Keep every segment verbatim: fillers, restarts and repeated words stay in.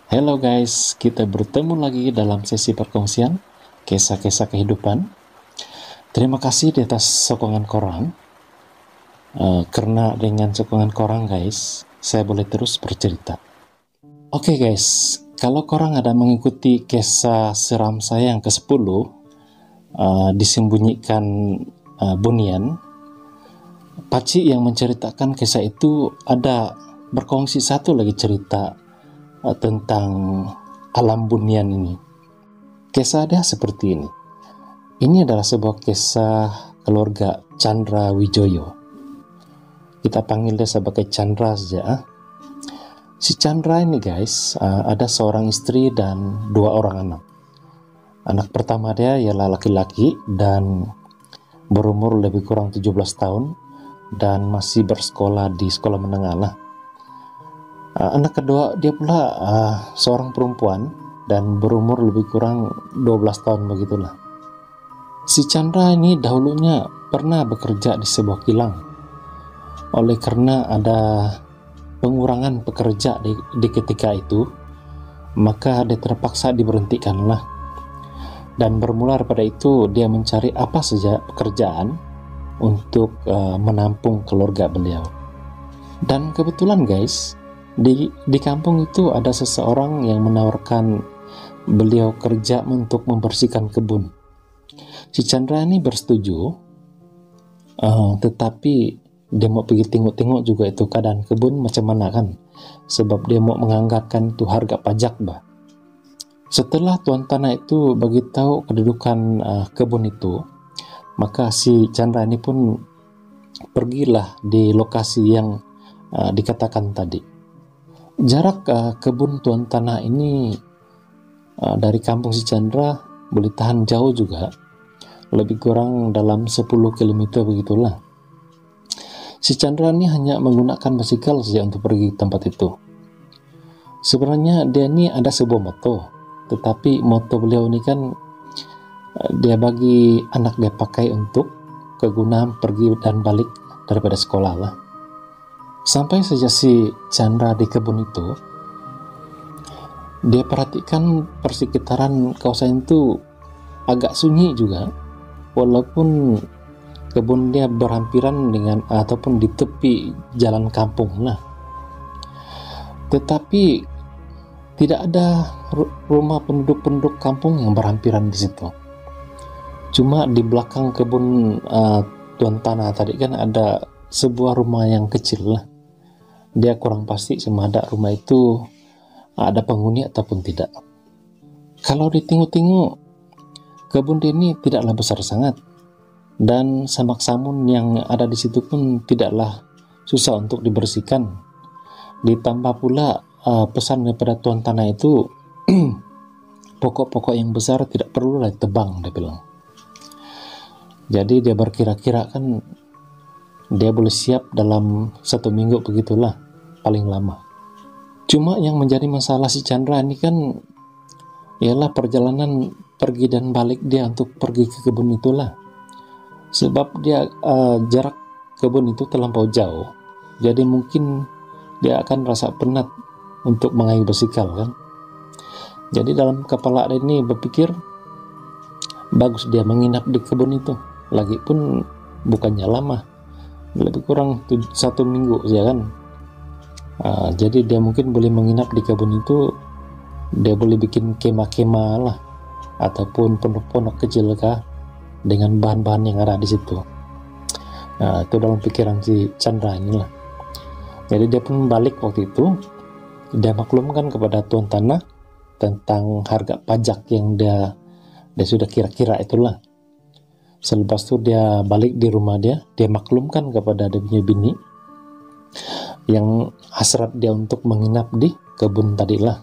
Hello guys, kita bertemu lagi dalam sesi perkongsian kisah-kisah kehidupan. Terima kasih di atas sokongan korang. Uh, karena dengan sokongan korang guys, saya boleh terus bercerita. Oke okay guys, kalau korang ada mengikuti kisah seram saya yang ke sepuluh, uh, disembunyikan uh, bunian, Pakcik yang menceritakan kisah itu ada berkongsi satu lagi cerita uh, tentang alam bunian ini. Kisah dia seperti ini. Ini adalah sebuah kisah keluarga Chandra Wijoyo. Kita panggil dia sebagai Chandra saja. Si Chandra ini guys, uh, ada seorang istri dan dua orang anak. Anak pertama dia ialah laki-laki dan berumur lebih kurang tujuh belas tahun dan masih bersekolah di sekolah menengah lah. Uh, anak kedua dia pula uh, seorang perempuan dan berumur lebih kurang dua belas tahun begitulah. Si Chandra ini dahulunya pernah bekerja di sebuah kilang. Oleh karena ada pengurangan pekerja di, di ketika itu, maka dia terpaksa diberhentikanlah. Dan bermula daripada itu dia mencari apa saja pekerjaan untuk uh, menampung keluarga beliau. Dan kebetulan guys, di di kampung itu ada seseorang yang menawarkan beliau kerja untuk membersihkan kebun. Si Chandra ini bersetuju, uh, tetapi dia mau pergi tengok-tengok juga itu keadaan kebun macam mana kan, sebab dia mau menganggarkan itu harga pajak bah. Setelah tuan tanah itu bagi tahu kedudukan uh, kebun itu, maka si Chandra ini pun pergilah di lokasi yang uh, dikatakan tadi. Jarak uh, kebun tuan tanah ini uh, dari kampung si Chandra boleh tahan jauh juga, lebih kurang dalam sepuluh kilometer begitulah. Si Chandra ini hanya menggunakan basikal saja untuk pergi ke tempat itu. Sebenarnya dia ini ada sebuah moto, tetapi moto beliau ini kan dia bagi anak dia pakai untuk kegunaan pergi dan balik daripada sekolah lah. Sampai saja si Chandra di kebun itu, dia perhatikan persekitaran kawasan itu agak sunyi juga, walaupun kebun dia berhampiran dengan ataupun di tepi jalan kampung lah. Tetapi tidak ada rumah penduduk-penduduk kampung yang berhampiran di situ. Cuma di belakang kebun uh, tuan tanah tadi kan ada sebuah rumah yang kecil lah. Dia kurang pasti sama ada rumah itu ada penghuni ataupun tidak. Kalau ditengok-tengok, kebun dia ini tidaklah besar sangat. Dan samak samun yang ada di situ pun tidaklah susah untuk dibersihkan. Ditambah pula uh, pesan daripada tuan tanah itu, pokok-pokok yang besar tidak perlu lah tebang, dia bilang. Jadi dia berkira-kira kan dia boleh siap dalam satu minggu begitulah paling lama. Cuma yang menjadi masalah si Chandra ini kan ialah perjalanan pergi dan balik dia untuk pergi ke kebun itulah. Sebab dia uh, jarak kebun itu terlampau jauh, jadi mungkin dia akan rasa penat untuk mengayuh basikal kan. Jadi dalam kepala dia ini berpikir bagus dia menginap di kebun itu, lagi pun bukannya lama, lebih kurang tuj- satu minggu saja kan. Uh, jadi dia mungkin boleh menginap di kebun itu, dia boleh bikin kemah-kemah lah ataupun pondok-pondok kecil kah dengan bahan-bahan yang ada di situ. Nah, itu dalam pikiran si Chandra inilah. Jadi dia pun balik waktu itu, dia maklumkan kepada tuan tanah tentang harga pajak yang dia dia sudah kira-kira itulah. Selepas itu dia balik di rumah dia, dia maklumkan kepada dia punya bini yang hasrat dia untuk menginap di kebun tadilah.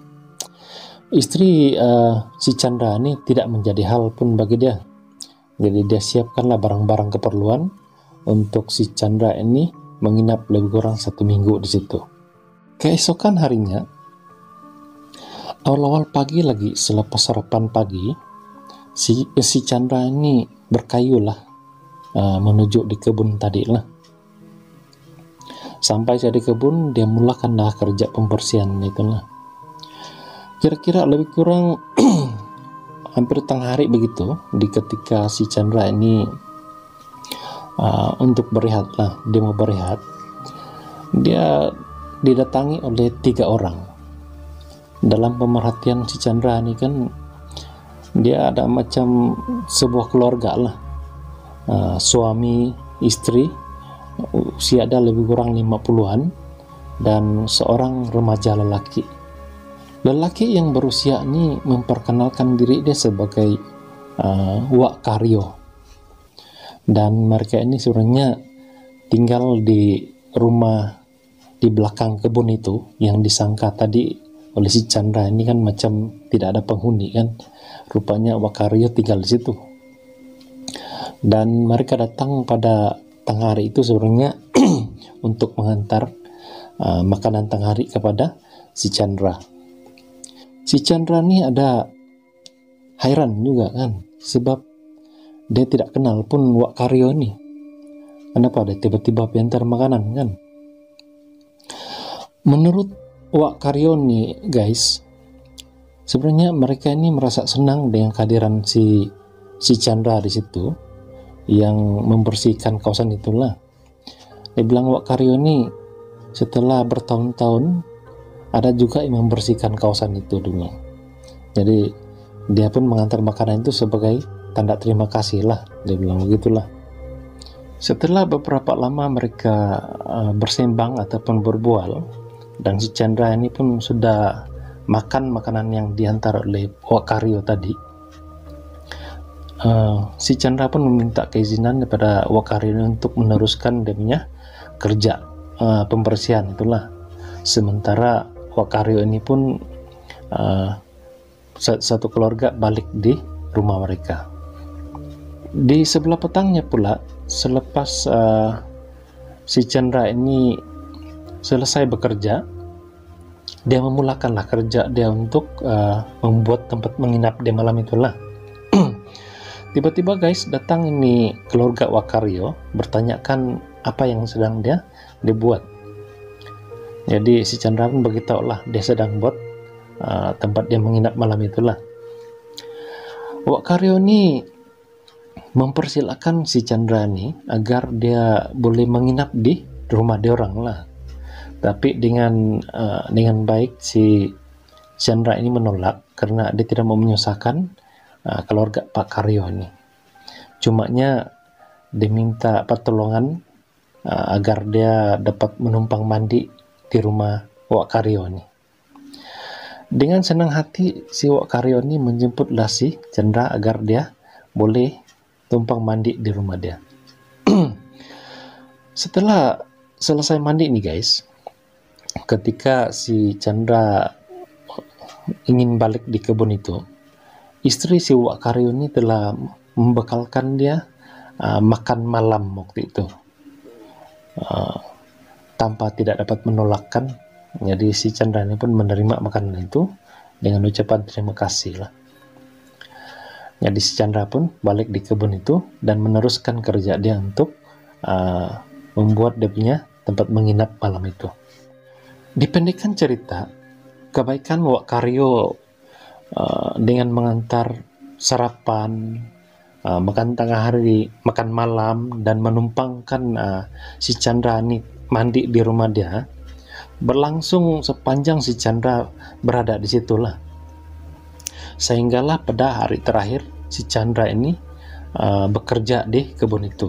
Istri uh, si Chandra ini tidak menjadi hal pun bagi dia. Jadi dia siapkanlah barang-barang keperluan untuk si Chandra ini menginap lebih kurang satu minggu di situ. Keesokan harinya, awal-awal pagi lagi selepas sarapan pagi, si si Chandra ini berkayulah uh, menuju di kebun tadi lah. Sampai saya di kebun, dia mulakanlah kerja pembersihan itulah. Kira-kira lebih kurang hampir tengah hari begitu, di ketika si Chandra ini uh, untuk berehat lah, dia mau berehat, dia didatangi oleh tiga orang. Dalam pemerhatian si Chandra ini kan dia ada macam sebuah keluarga lah, uh, suami, istri, usia ada lebih kurang lima puluhan, dan seorang remaja lelaki. Lelaki yang berusia ini memperkenalkan diri dia sebagai uh, Wak Karyo, dan mereka ini sebenarnya tinggal di rumah di belakang kebun itu yang disangka tadi oleh si Chandra ini kan macam tidak ada penghuni kan. Rupanya Wak Karyo tinggal di situ, dan mereka datang pada tengah hari itu sebenarnya untuk mengantar uh, makanan tengah hari kepada si Chandra. Si Chandra ni ada hairan juga kan, sebab dia tidak kenal pun Wak Karyo ni. Kenapa dia tiba-tiba pentar makanan kan? Menurut Wak Karyo ni guys, sebenarnya mereka ini merasa senang dengan kehadiran si si Chandra di situ yang membersihkan kawasan itulah. Dia bilang Wak Karyo ni setelah bertahun-tahun ada juga yang membersihkan kawasan itu dulu. Jadi dia pun mengantar makanan itu sebagai tanda terima kasih lah, dia bilang begitulah. Setelah beberapa lama mereka uh, bersembang ataupun berbual, dan si Chandra ini pun sudah makan makanan yang diantar oleh Wak Karyo tadi, uh, si Chandra pun meminta keizinan kepada Wak Karyo untuk meneruskan dia punya kerja uh, pembersihan itulah. Sementara Wak Karyo ini pun uh, satu keluarga balik di rumah mereka. Di sebelah petangnya pula, selepas uh, si Chandra ini selesai bekerja, dia memulakanlah kerja dia untuk uh, membuat tempat menginap di malam itulah. Tiba-tiba guys, datang ini keluarga Wak Karyo bertanyakan apa yang sedang dia dibuat. Jadi si Chandra pun beritahu lah dia sedang buat uh, tempat dia menginap malam itulah. Wak Karyo ni mempersilakan si Chandra ni agar dia boleh menginap di rumah dia orang lah. Tapi dengan uh, dengan baik si Chandra ini menolak karena dia tidak mau menyusahkan uh, keluarga Pak Karyo ini. Cumanya dia minta pertolongan uh, agar dia dapat menumpang mandi di rumah Wak Karyo ini. Dengan senang hati si Wak Karyo ini menjemputlah si Chandra agar dia boleh tumpang mandi di rumah dia. Setelah selesai mandi nih guys, ketika si Chandra ingin balik di kebun itu, istri si Wak Karyo ini telah membekalkan dia uh, makan malam waktu itu. Uh, tanpa tidak dapat menolakkan. Jadi si Chandra ini pun menerima makanan itu dengan ucapan terima kasih lah. Jadi si Chandra pun balik di kebun itu dan meneruskan kerja dia untuk uh, membuat dia punya tempat menginap malam itu. Dipendekkan cerita, kebaikan Wak Karyo uh, dengan mengantar sarapan, uh, makan tengah hari, makan malam, dan menumpangkan uh, si Chandra ini mandi di rumah dia berlangsung sepanjang si Chandra berada di situlah. Sehinggalah pada hari terakhir si Chandra ini uh, bekerja di kebun itu.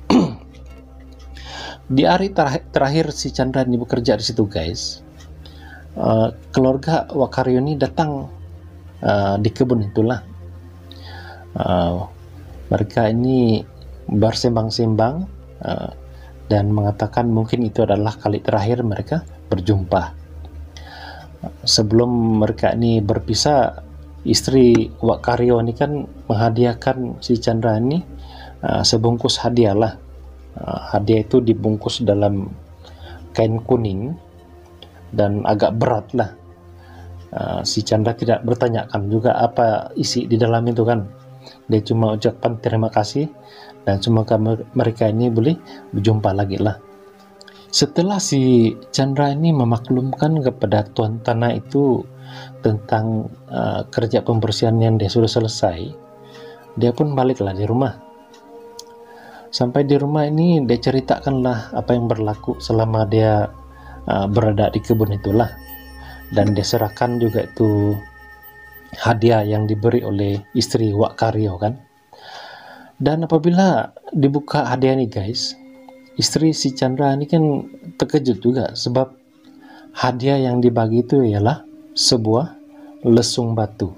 Di hari terakhir, terakhir si Chandra ini bekerja di situ guys, uh, keluarga Wak Karyo ini datang uh, di kebun itulah. Uh, mereka ini bersembang-sembang uh, dan mengatakan mungkin itu adalah kali terakhir mereka berjumpa. Sebelum mereka ini berpisah, istri Wak Karyo ini kan menghadiahkan si Chandra ini uh, sebungkus hadiah lah. Uh, hadiah itu dibungkus dalam kain kuning dan agak berat lah. Uh, si Chandra tidak bertanyakan juga apa isi di dalam itu kan. Dia cuma ucapkan terima kasih dan semoga mereka ini boleh berjumpa lagi lah. Setelah si Chandra ini memaklumkan kepada tuan tanah itu tentang uh, kerja pembersihan yang dia sudah selesai, dia pun baliklah di rumah. Sampai di rumah ini dia ceritakanlah apa yang berlaku selama dia uh, berada di kebun itulah, dan dia serahkan juga itu hadiah yang diberi oleh istri Wak Karyo kan. Dan apabila dibuka hadiah ini guys, istri si Chandra ini kan terkejut juga, sebab hadiah yang dibagi itu ialah sebuah lesung batu.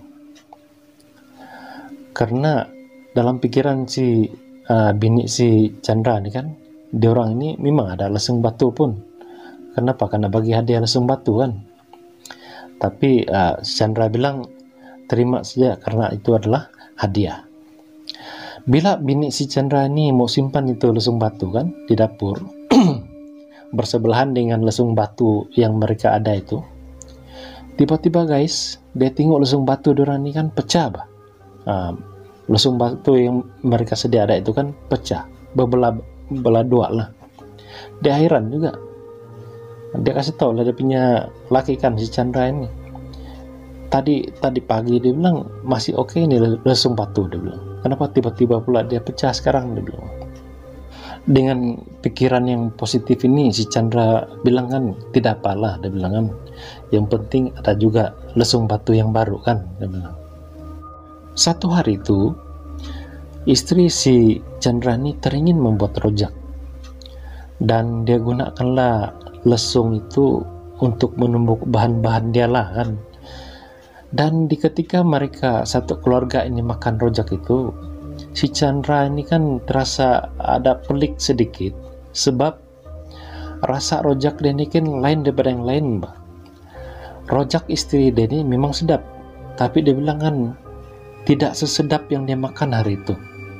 Karena dalam pikiran si uh, bini si Chandra ini kan, dia orang ini memang ada lesung batu pun. Kenapa? Karena bagi hadiah lesung batu kan. Tapi uh, si Chandra bilang terima saja karena itu adalah hadiah. Bila bini si Chandra ini mau simpan itu lesung batu kan di dapur bersebelahan dengan lesung batu yang mereka ada itu, tiba-tiba guys dia tengok lesung batu diorang ini kan pecah bah. Uh, lesung batu yang mereka sedia ada itu kan pecah, berbelah belah dua lah. Dia heran juga. Dia kasih tahu lah dia punya laki kan si Chandra ini, tadi tadi pagi dia bilang masih oke okay nih lesung batu, dia bilang. Kenapa tiba-tiba pula dia pecah sekarang, dia bilang. Dengan pikiran yang positif ini si Chandra bilang kan tidak apalah, dia bilang kan. Yang penting ada juga lesung batu yang baru kan, dia bilang. Satu hari itu istri si Chandra ini teringin membuat rojak, dan dia gunakanlah lesung itu untuk menumbuk bahan-bahan dia lah kan. Dan di ketika mereka satu keluarga ini makan rojak itu, si Chandra ini kan terasa ada pelik sedikit, sebab rasa rojak dia ini kan lain daripada yang lain bah. Rojak istri dia ini memang sedap, tapi dia bilang kan tidak sesedap yang dia makan hari itu.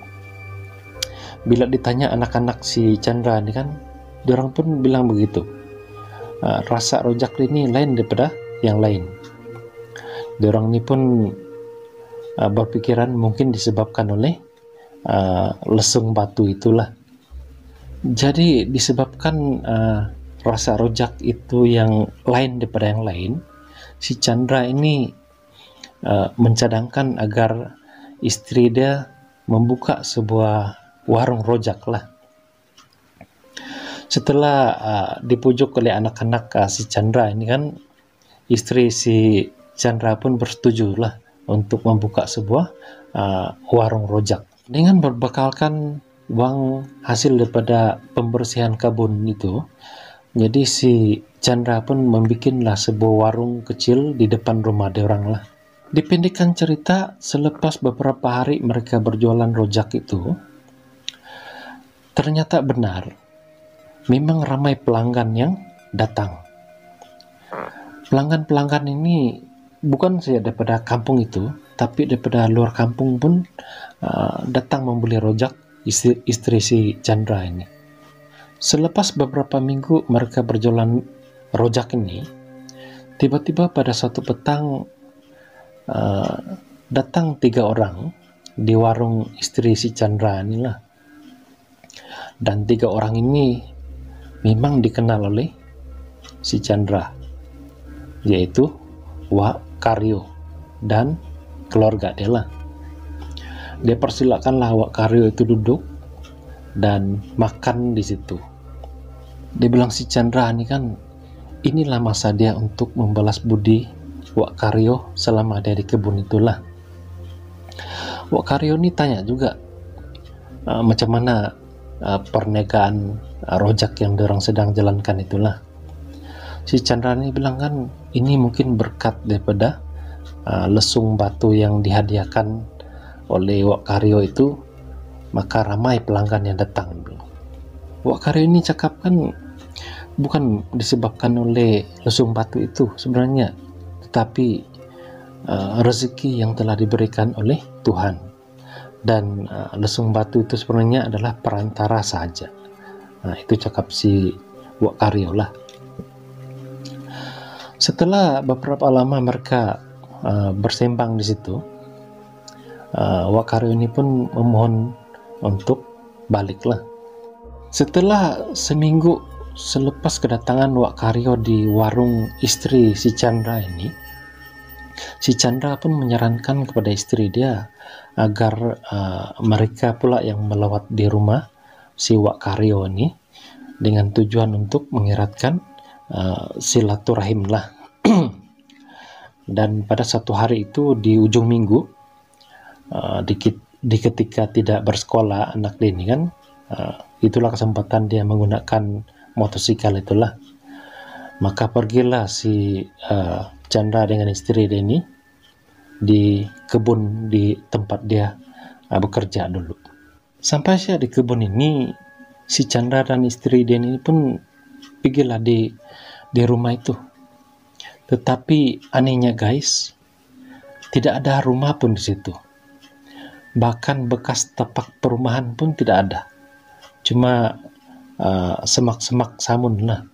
Bila ditanya anak-anak si Chandra ini kan, diorang pun bilang begitu, uh, rasa rojak ini lain daripada yang lain. Diorang ini pun uh, berpikiran mungkin disebabkan oleh uh, lesung batu itulah. Jadi disebabkan uh, rasa rojak itu yang lain daripada yang lain, si Chandra ini uh, mencadangkan agar istri dia membuka sebuah warung rojak lah. Setelah uh, dipujuk oleh anak-anak uh, si Chandra ini kan, istri si Chandra pun bersetuju lah untuk membuka sebuah uh, warung rojak dengan berbekalkan uang hasil daripada pembersihan kebun itu. Jadi si Chandra pun membikinlah sebuah warung kecil di depan rumah dia orang lah. Dipendekkan cerita, selepas beberapa hari mereka berjualan rojak itu, ternyata benar memang ramai pelanggan yang datang. Pelanggan-pelanggan ini bukan saja daripada kampung itu, tapi daripada luar kampung pun uh, datang membeli rojak istri, istri si Chandra ini. Selepas beberapa minggu mereka berjualan rojak ini, tiba-tiba pada suatu petang uh, datang tiga orang di warung istri si Chandra inilah. Dan tiga orang ini memang dikenal oleh si Chandra, yaitu Wak Karyo dan keluarga dia lah. Dia persilakanlah Wak Karyo itu duduk dan makan di situ. Dia bilang si Chandra ini kan, inilah masa dia untuk membalas budi Wak Karyo selama dia di kebun itulah. Wak Karyo ini tanya juga uh, macam mana uh, perniagaan uh, rojak yang diorang sedang jalankan itulah. Si Chandra ini bilang kan, ini mungkin berkat daripada uh, lesung batu yang dihadiahkan oleh Wak Karyo itu, maka ramai pelanggan yang datang. Wak Karyo ini cakap kan bukan disebabkan oleh lesung batu itu sebenarnya, tetapi uh, rezeki yang telah diberikan oleh Tuhan. Dan uh, lesung batu itu sebenarnya adalah perantara saja. Nah, itu cakap si Wak Karyo lah. Setelah beberapa lama mereka uh, bersembang di situ, uh, Wak Karyo ini pun memohon untuk baliklah. Setelah seminggu selepas kedatangan Wak Karyo di warung istri si Chandra ini, si Chandra pun menyarankan kepada istri dia agar uh, mereka pula yang melawat di rumah si Wak Karyo ini dengan tujuan untuk mengeratkan uh, silaturahim lah. Dan pada satu hari itu di ujung minggu, uh, di, di ketika tidak bersekolah anak dia ini kan, uh, itulah kesempatan dia menggunakan motosikal itulah. Maka pergilah si uh, Chandra dengan istri dia ini di kebun di tempat dia uh, bekerja dulu. Sampai saya di kebun ini, si Chandra dan istri dia ini pun pergilah di di rumah itu. Tetapi anehnya guys, tidak ada rumah pun di situ. Bahkan bekas tapak perumahan pun tidak ada. Cuma uh, semak-semak samun lah.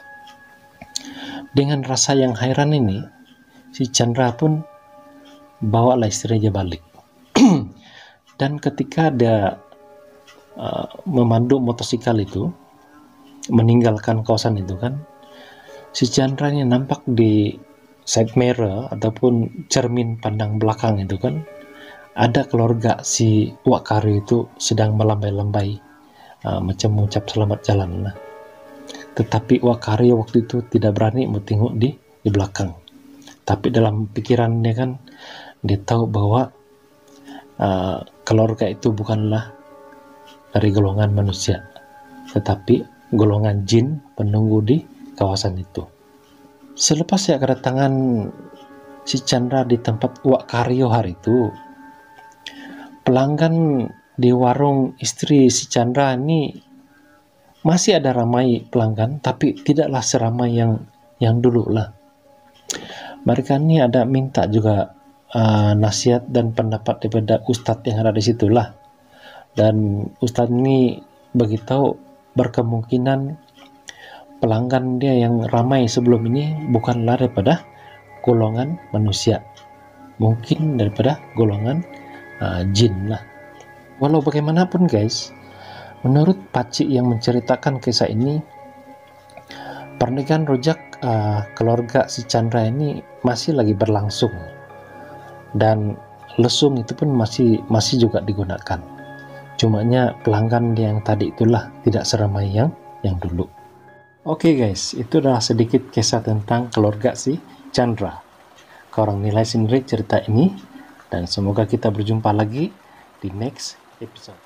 Dengan rasa yang heran ini, si Chandra pun bawalah istrinya balik. Dan ketika dia uh, memandu motosikal itu, meninggalkan kawasan itu kan, si Chandra ini nampak di side mirror ataupun cermin pandang belakang itu kan, ada keluarga si Wak Karyo itu sedang melambai-lambai uh, macam mengucap selamat jalan lah. Tetapi Wak Karyo waktu itu tidak berani tengok di di belakang. Tapi dalam pikirannya kan, dia tahu bahwa uh, keluarga itu bukanlah dari golongan manusia, tetapi golongan jin penunggu di kawasan itu. Selepas ya kedatangan si Chandra di tempat Wak Karyo hari itu, pelanggan di warung istri si Chandra ini masih ada ramai pelanggan, tapi tidaklah seramai yang yang dulu lah. Mereka ini ada minta juga uh, nasihat dan pendapat daripada ustadz yang ada di situ lah. Dan ustadz ini beritahu berkemungkinan pelanggan dia yang ramai sebelum ini bukanlah daripada golongan manusia, mungkin daripada golongan uh, jin lah. Walau bagaimanapun guys, menurut pakcik yang menceritakan kisah ini, pernikahan rojak uh, keluarga si Chandra ini masih lagi berlangsung, dan lesung itu pun masih masih juga digunakan. Cumanya pelanggan yang tadi itulah tidak seramai yang yang dulu. Oke okay guys, itu adalah sedikit kisah tentang keluarga si Chandra. Korang nilai sendiri cerita ini, dan semoga kita berjumpa lagi di next episode.